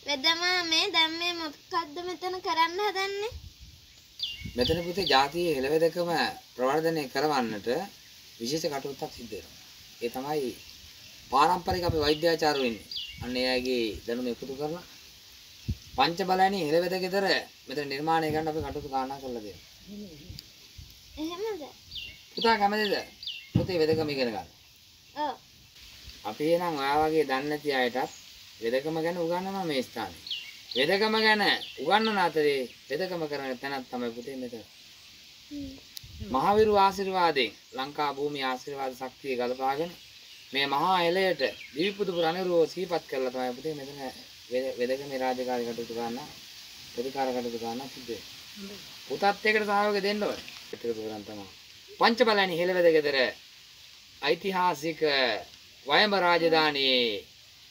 වෙදමාමේ දැන් මේ මොකක්ද මෙතන කරන්න හදන්නේ? මෙතන පුතේ ජාතියේ හෙළවෙදකම ප්‍රවර්ධනය කරවන්නට විශේෂ කටයුත්තක් සිද්ධ වෙනවා. ඒ තමයි පාරම්පරික අපේ වෛද්‍යාචාර්යවරු ඉන්නේ. අන්න එයාගේ දැනුම එකතු කරලා පංච බලයන්හි හෙළවෙද ගෙදර මෙතන නිර්මාණය කරන්න අපි කටයුතු ගානා කරලා දෙනවා. එහෙමද? පුතා කැමතිද? පුතේ වෙදකම ඉගෙන ගන්න. ඔව්. අපි එනම් ඔයා වගේ දන්නේ නැති අයටත් වෙදකම ගැන උගන්වනවා මේ ස්ථානේ. වෙදකම ගැන උගන්වන අතරේ වෙදකම කරන තැනක් තමයි පුතේ මෙතන. මහවිරු ආශිර්වාදයෙන් ලංකා භූමිය ආශිර්වාද ශක්තිය ගලපාගෙන මේ මහා එළයට දිවිපුදුපුර අනුරෝ සිහිපත් කරලා තමයි පුතේ මෙතන වෙදකමේ රාජකාරී කටයුතු කරන්න ප්‍රතිකාර කටයුතු කරන්න සිද්ධ වෙන්නේ. පුතත් එකට සහයෝගය දෙන්න ඕනේ. එකතු කරන් තමයි. පංච බලයන් හෙළවෙද ගෙදර ඓතිහාසික වයඹ රාජධානියේ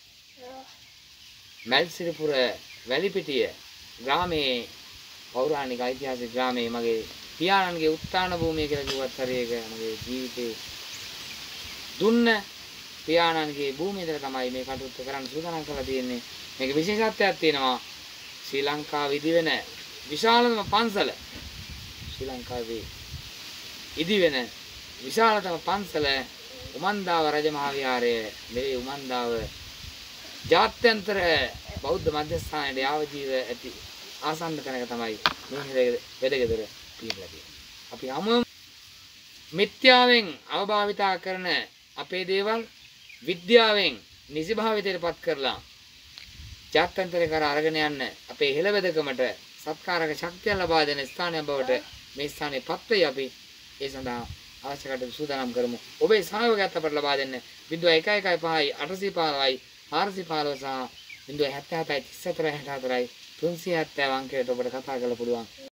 මල්සිරිපුර වැලිපිටිය ග්‍රාමයේ පෞරාණික ඓතිහාසික ග්‍රාමයේ මගේ පියාණන්ගේ උත්තාන භූමිය කියලා කිව්වත් හරියක මගේ ජීවිතේ දුන්න පියාණන්ගේ භූමියේදී තමයි මේ කටයුත්ත කරන්න සූදානම් කරලා තියෙන්නේ. මේක විශේෂත්වයක් තියෙනවා. ශ්‍රී ලංකාවේ ඉදි වෙන විශාලතම පන්සල ශ්‍රී ලංකාවේ ඉදි වෙන විශාලතම පන්සල උමන්දාව රජමහා විහාරයේ මේ උමන්දාව ජාත්‍යන්තර බෞද්ධ මධ්‍යස්ථානයේ යාවජීව ඇති ආසන්න තැනක තමයි මේ වෙදගෙදර පිහිටලා තියෙන්නේ. අපි හැමෝම මිත්‍යාවෙන් අවභාවිතා කරන අපේ දේවල් විද්‍යාවෙන් නිසිභාවිතයටපත් කරලා ජාත්‍යන්තරේ කර අරගෙන යන්න අපේ හෙළවෙදකමට සත්කාරක ශක්තිය ලබා දෙන ස්ථානයක් බවට මේ ස්ථානේ පත්වයි. අපි ඒ සඳහා අවශ්‍ය කටයුතු සූදානම් කරමු. ඔබේ සහයෝගයත් අපට ලබා දෙන්න 0115 815 415 සහ 077 34 64 370 අංකයට ඔබට කතා කරලා පුළුවන්.